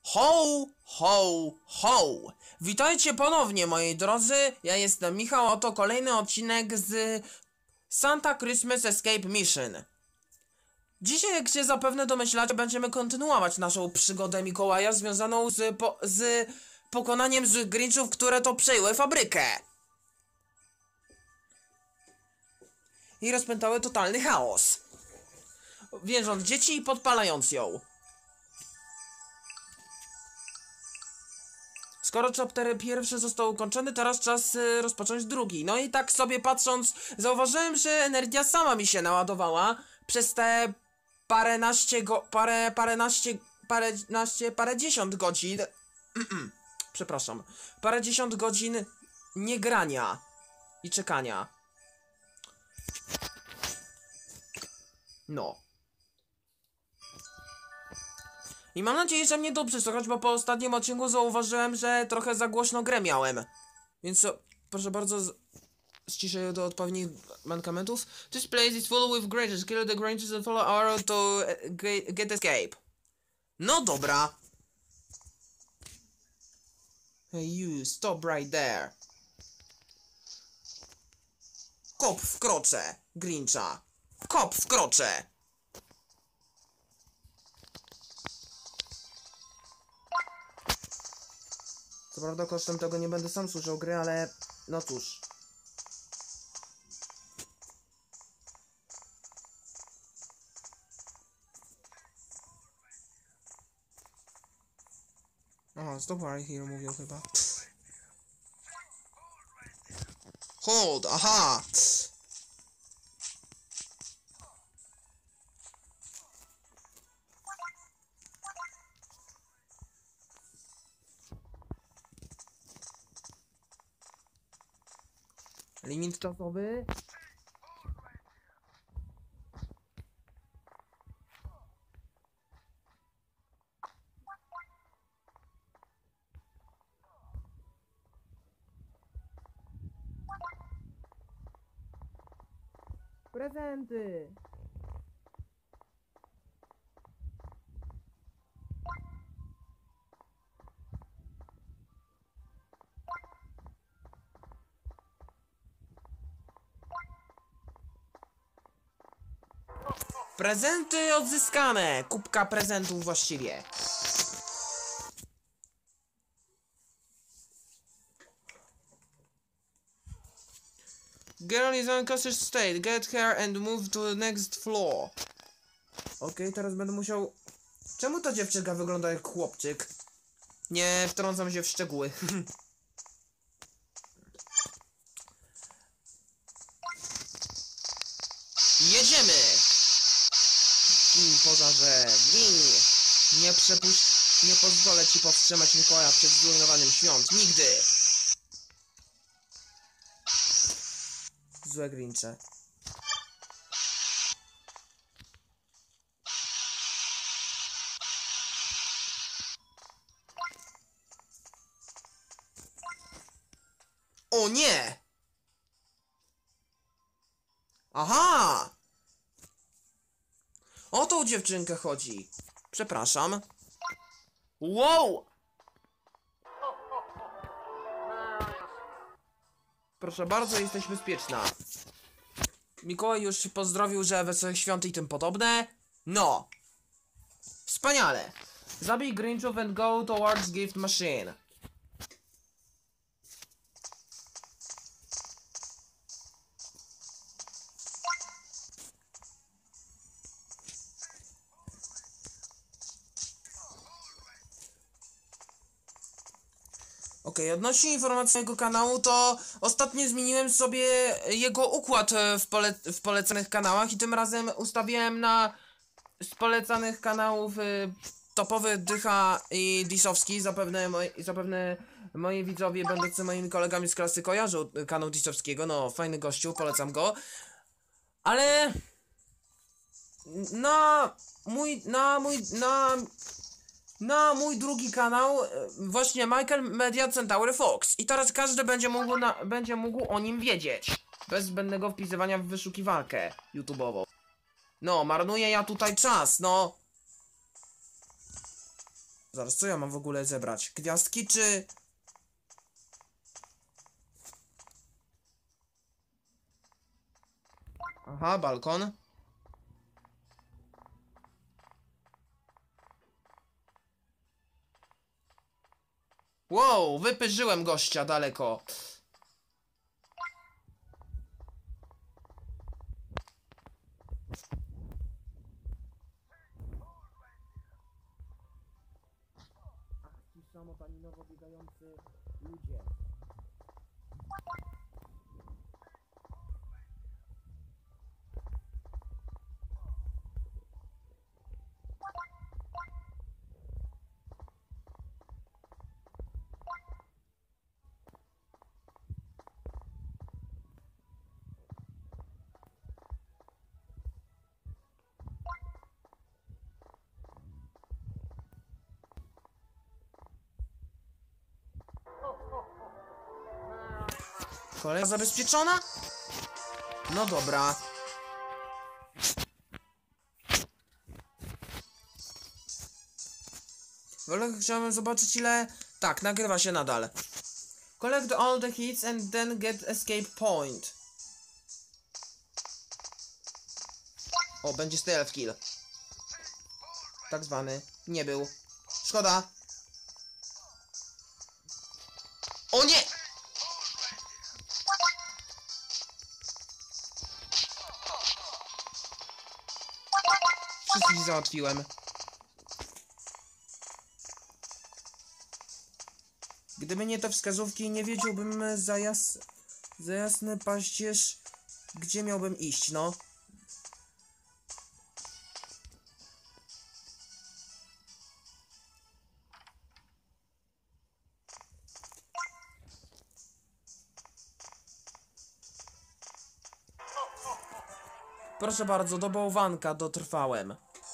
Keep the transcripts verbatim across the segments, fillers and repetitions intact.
Ho, ho, ho! Witajcie ponownie, moi drodzy. Ja jestem Michał, oto kolejny odcinek z Santa Christmas Escape Mission. Dzisiaj, jak się zapewne domyślacie, będziemy kontynuować naszą przygodę Mikołaja związaną z, po, z pokonaniem z Grinchów, które to przejęły fabrykę. I rozpętały totalny chaos, więząc dzieci i podpalając ją. Skoro chapter pierwszy został ukończony, teraz czas y, rozpocząć drugi. No i tak sobie patrząc, zauważyłem, że energia sama mi się naładowała przez te paręnaście go... parę... paręnaście... paręnaście... parędziesiąt godzin... Przepraszam. Parędziesiąt godzin niegrania i czekania. No. I mam nadzieję, że mnie dobrze słychać, bo po ostatnim odcinku zauważyłem, że trochę za głośno grę miałem. Więc o, proszę bardzo, ściszę do odpowiednich mankamentów. This place is full with Grinches. Kill the Grinches and follow arrow to uh, get escape. No dobra. Hey you, stop right there. Kop w krocze, Grincha. Kop w krocze. Co prawda kosztem tego nie będę sam słyszał gry, ale no cóż. Aha, stop right here mówią chyba. Hold, aha! Limit czasowy. Prezenty. Prezenty odzyskane! Kubka prezentów właściwie. Girl is in unconscious state. Get her and move to the next floor. Okej, okay, teraz będę musiał... Czemu ta dziewczynka wygląda jak chłopczyk? Nie wtrącam się w szczegóły. Jedziemy! Gin, pożarze, gin! Nie przepuść... Nie pozwolę ci powstrzymać Mikołaja przed zrujnowaniem świąt. Nigdy! Złe Grincze. O nie! Aha! O tą dziewczynkę chodzi. Przepraszam. Wow! Proszę bardzo, jesteś bezpieczna. Mikołaj już się pozdrowił, że wesołych świąt i tym podobne. No. Wspaniale. Zabij Grinchów and go towards gift machine. Okej, okay, odnośnie informacji mojego kanału, to ostatnio zmieniłem sobie jego układ w, pole w polecanych kanałach i tym razem ustawiłem na z polecanych kanałów y, topowy Dycha i Disowski. Zapewne, moi, zapewne moi widzowie będący moimi kolegami z klasy kojarzą kanał Disowskiego. No, fajny gościu, polecam go. Ale na mój, na mój, na... Na mój drugi kanał, właśnie Michael Media Centauri Fox. I teraz każdy będzie mógł, na, będzie mógł o nim wiedzieć. Bez zbędnego wpisywania w wyszukiwarkę YouTube'ową. No, marnuję ja tutaj czas, no. Zaraz, co ja mam w ogóle zebrać? Gwiazdki czy... Aha, balkon. Wow, wypyżyłem gościa daleko. Ach, ci samotaninowo biegający ludzie. Kolejna zabezpieczona? No dobra. Ale chciałem zobaczyć ile... Tak, nagrywa się nadal. Collect all the hits and then get escape point. O, będzie stealth kill. Tak zwany. Nie był. Szkoda. O nie! Wszystkich załatwiłem. Gdyby nie te wskazówki, nie wiedziałbym za, jas... za jasny paździerz, gdzie miałbym iść, no. Proszę bardzo, do bałwanka dotrwałem.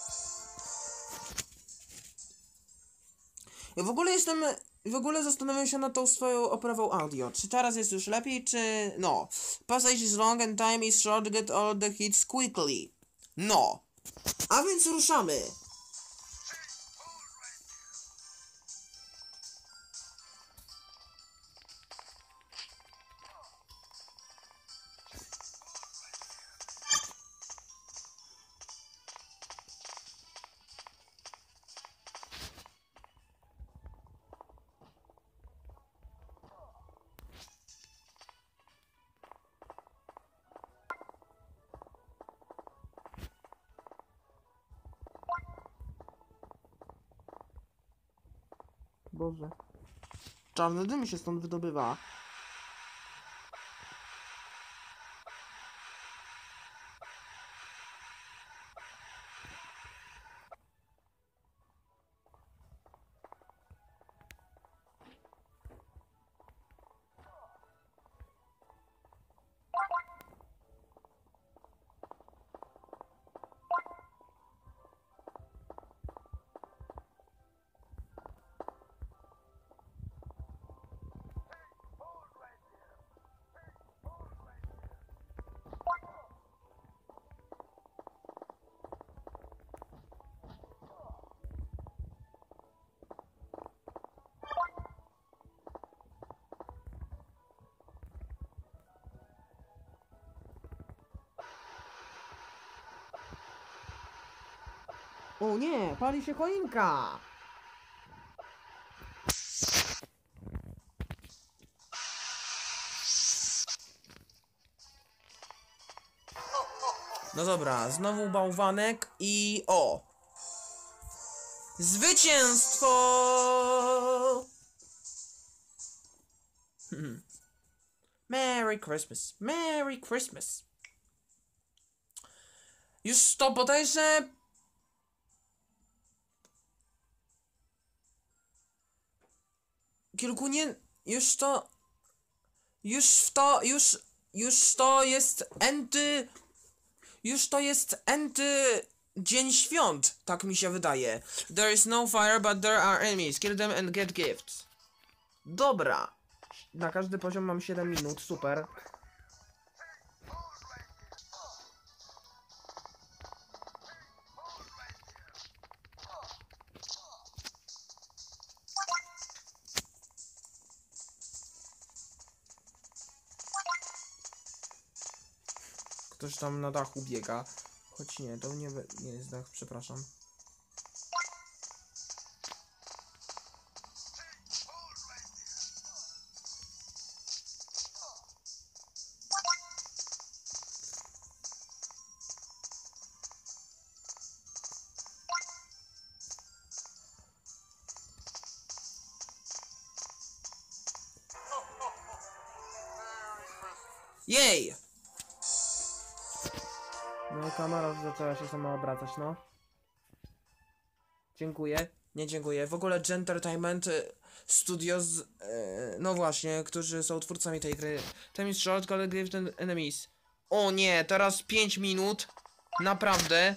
Ja w ogóle jestem... W ogóle zastanawiam się nad tą swoją oprawą audio. Czy teraz jest już lepiej, czy... No. Passage is long and time is short, get all the hits quickly. No. A więc ruszamy. Boże. Czarny dym się stąd wydobywa. O nie, pali się choinka! No dobra, znowu bałwanek i o! Zwycięstwo! Merry Christmas, Merry Christmas. Już to bodajże... Kilku nie... Już to... Już w to... Już... Już to jest enty... Już to jest enty... Dzień świąt, tak mi się wydaje. There is no fire, but there are enemies. Kill them and get gifts. Dobra. Na każdy poziom mam siedem minut, super. ktoś tam na dachu biega. Choć nie, to nie, nie jest dach, przepraszam. Jej! No kamera zaczęła się sama obracać, no. Dziękuję. Nie dziękuję. W ogóle Gentertainment Studios, e, no właśnie, którzy są twórcami tej gry. Time is short, gotta give them enemies. O nie, teraz pięć minut. Naprawdę.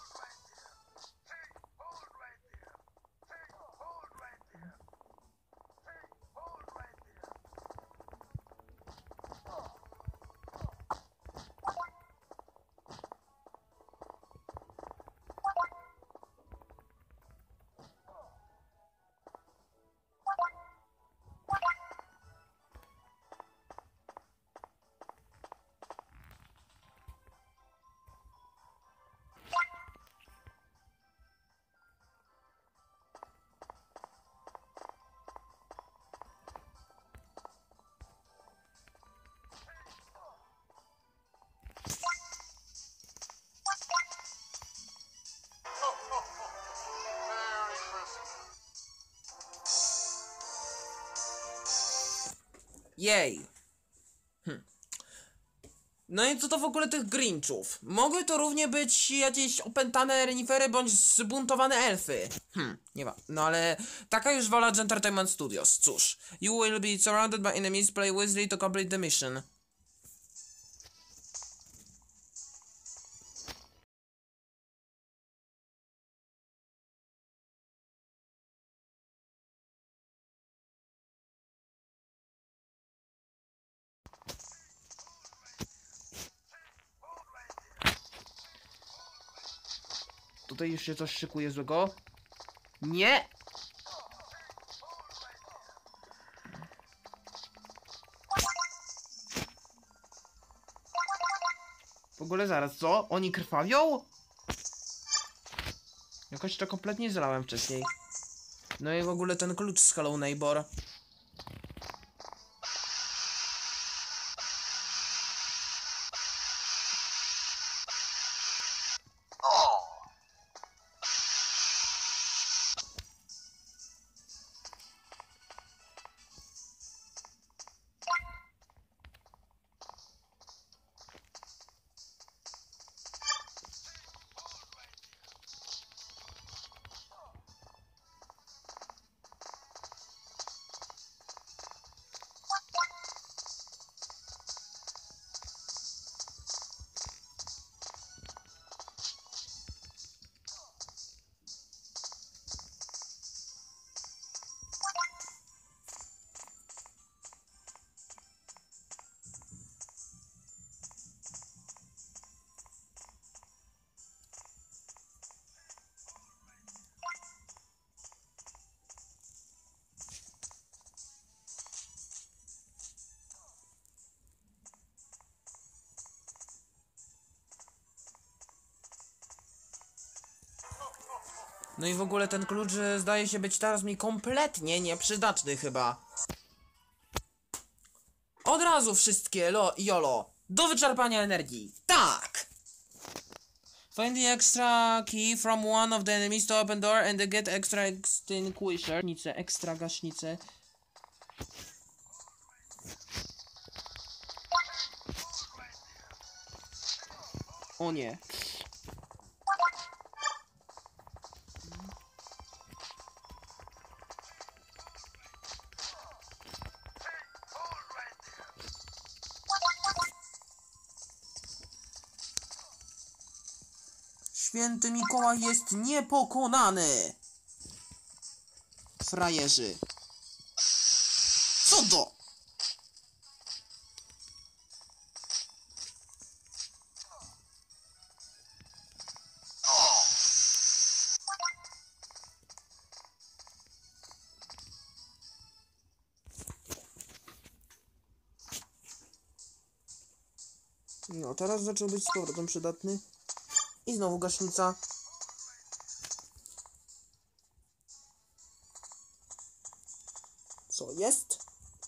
Jej. Hm. No i co to w ogóle tych Grinchów? Mogły to równie być jakieś opętane renifery bądź zbuntowane elfy. Hm, nie ma. No ale taka już wola Entertainment Studios. Cóż, you will be surrounded by enemies, play wisely to complete the mission. Tutaj już się coś szykuje złego. Nie! W ogóle zaraz, co? Oni krwawią? Jakoś to kompletnie zlałem wcześniej. No i w ogóle ten klucz z Hello Neighbor. No i w ogóle ten klucz zdaje się być teraz mi kompletnie nieprzydatny chyba. Od razu wszystkie lo jolo. Do wyczerpania energii. Tak! Find the extra key from one of the enemies to open door and get extra extinguisher. Gaśnicę, ekstra gaśnicę. O nie. Święty Mikołaj jest niepokonany! Frajerzy. Co do? No, teraz zaczął być z powrotem przydatny. I znowu gaśnica. Co jest?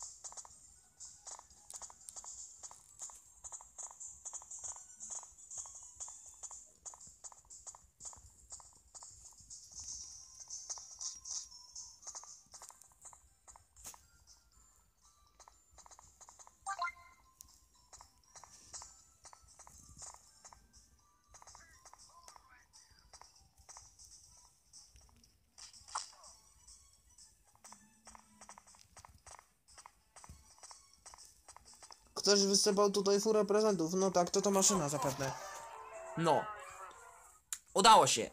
Ktoś wysypał tutaj furę prezentów. No tak, to to maszyna zapewne. No. Udało się.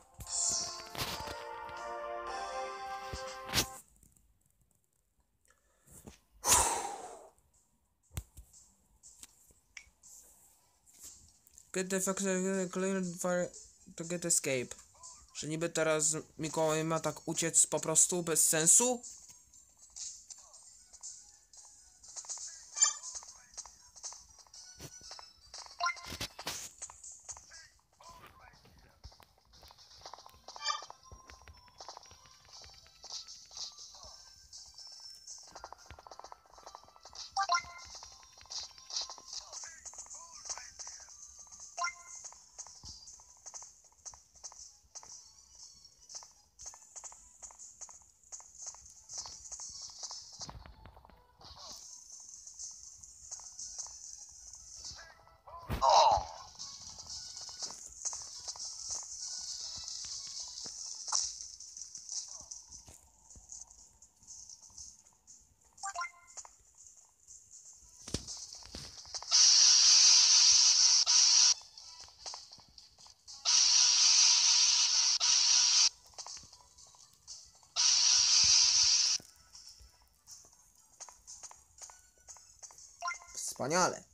Get the fuck clear fire to get escape. Że niby teraz Mikołaj ma tak uciec po prostu bez sensu? Wspaniale.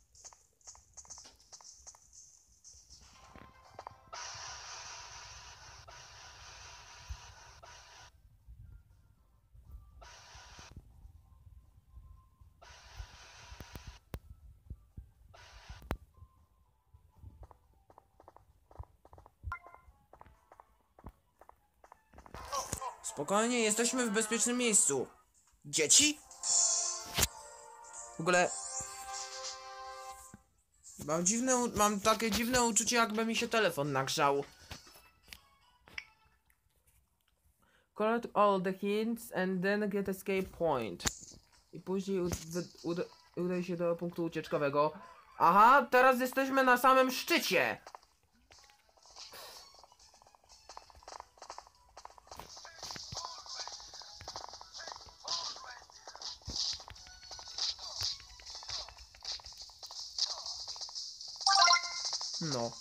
Spokojnie, jesteśmy w bezpiecznym miejscu. Dzieci? W ogóle... Mam dziwne, u- mam takie dziwne uczucie, jakby mi się telefon nagrzał. Collect all the hints and then get escape point. I później ud- uda udaj się do punktu ucieczkowego. Aha, teraz jesteśmy na samym szczycie. No.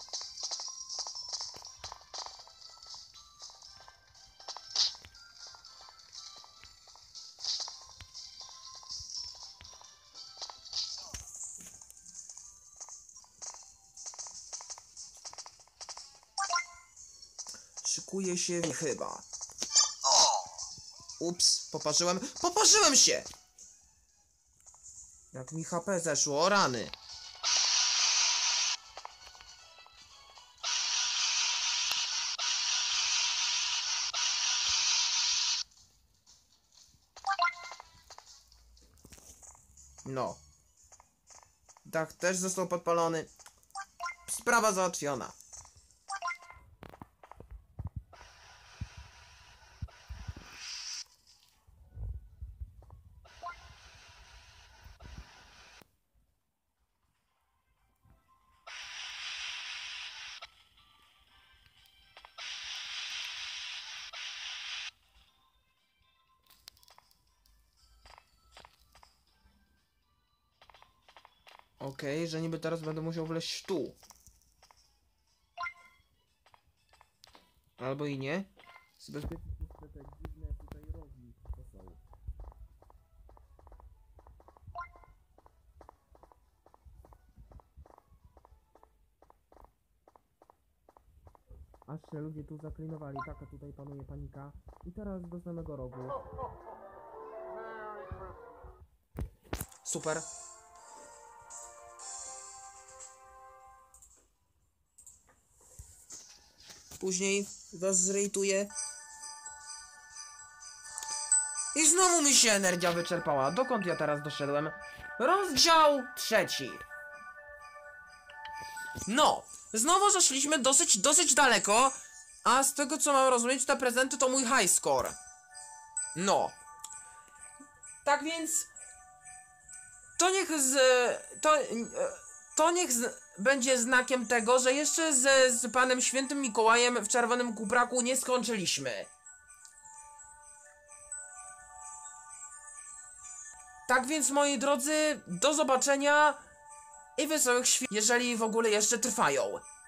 Szykuje się chyba. Ups, poparzyłem. Poparzyłem się! Jak mi H P zeszło, o rany. No. Dach też został podpalony. Sprawa załatwiona. Okej, okay, że niby teraz będę musiał wleźć tu. Albo i nie. Zabezpieczyć jeszcze te dziwne tutaj rogi, co są. Aż się ludzie tu zaklinowali, taka tutaj panuje panika. I teraz do samego rogu. Super. później was zrejtuję. I znowu mi się energia wyczerpała. Dokąd ja teraz doszedłem? Rozdział trzeci. No, znowu zaszliśmy dosyć, dosyć daleko, a z tego co mam rozumieć, te prezenty to mój high score. No. Tak więc... To niech z... To... To niech z, będzie znakiem tego, że jeszcze z, z panem Świętym Mikołajem w czerwonym kubraku nie skończyliśmy. Tak więc, moi drodzy, do zobaczenia i wesołych świąt, jeżeli w ogóle jeszcze trwają.